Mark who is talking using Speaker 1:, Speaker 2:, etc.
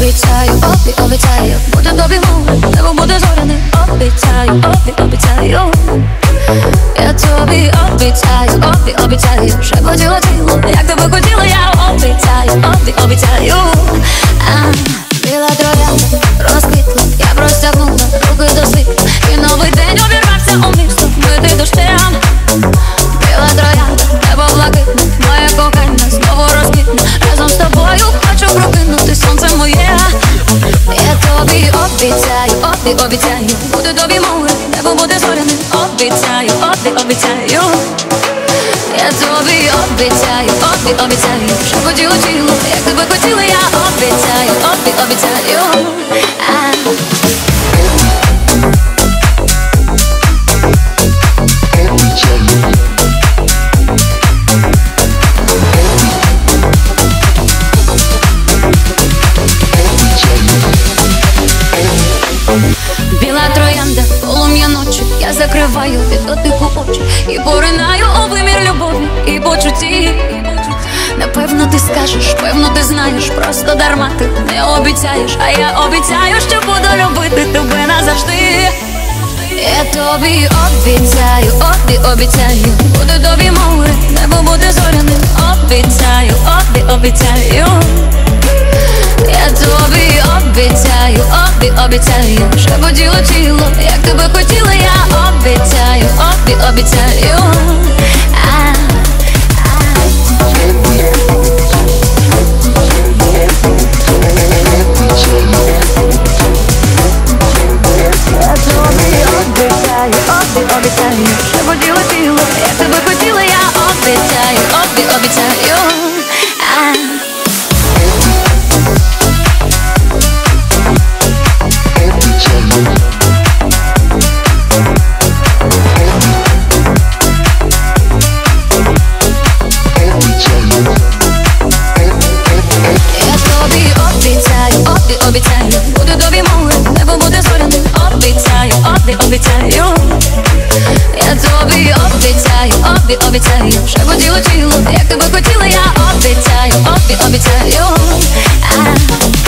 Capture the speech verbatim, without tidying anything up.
Speaker 1: обіцяю, обі, обіцяю, буде тобі море, небо буде зоряне. Обіцяю, обі, обіцяю, я тобі обіцяю, обі, обіцяю, шепотіло тіло, як тебе хотіла, я обіцяю, обі, обіцяю. А, біла троянда розквітла, я простягнула руки до світу, і новий день обірвався у місто, мити дощем. Біла троянда, небо блакитне, моє кохання знову розквітне. Разом з тобою хочу прокинути сонце моє. Я тобі обіцяю, обі, обіцяю, буде тобі море, небо буде зоряне. Обіцяю, обі, обіцяю, я тобі обіцяю, обі, обіцяю, шепотіло тіло, як тебе хотіла, я обіцяю, обі, обіцяю. А. Біла троянда, полум'я ночі, я закриваю від дотику очі і поринаю у вимір любові і почутті. Напевно ти скажеш, певно ти знаєш, просто дарма ти не обіцяєш, а я обіцяю, що буду любити тебе назавжди. Я тобі обіцяю, обі, обіцяю, буде тобі море, небо буде зоряне. Обіцяю, обі, обіцяю, я тобі обіцяю, обі, обіцяю, шепотіло тіло, як тебе хотіла, я обіцяю, обі, обіцяю. А, а. Я тобі обіцяю, обі, обіцяю, шепотіло тіло, як тебе хотіла, я обіцяю, обі, обіцяю. А. Обіцяю, буде тобі море, небо буде зоряне. Обіцяю, обі, обіцяю, я тобі обіцяю, обі, обіцяю, шепотіло тіло, як тебе хотіла, я обіцяю, обі, обіцяю. А.